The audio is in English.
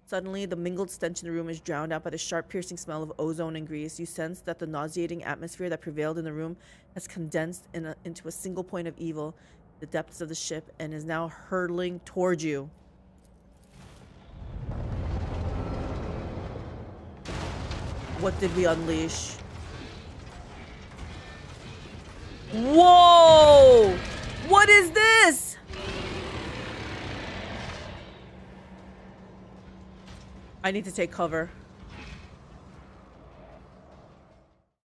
Suddenly, the mingled stench in the room is drowned out by the sharp, piercing smell of ozone and grease. You sense that the nauseating atmosphere that prevailed in the room has condensed into a single point of evil, the depths of the ship, and is now hurtling towards you. What did we unleash? Whoa! What is this? I need to take cover.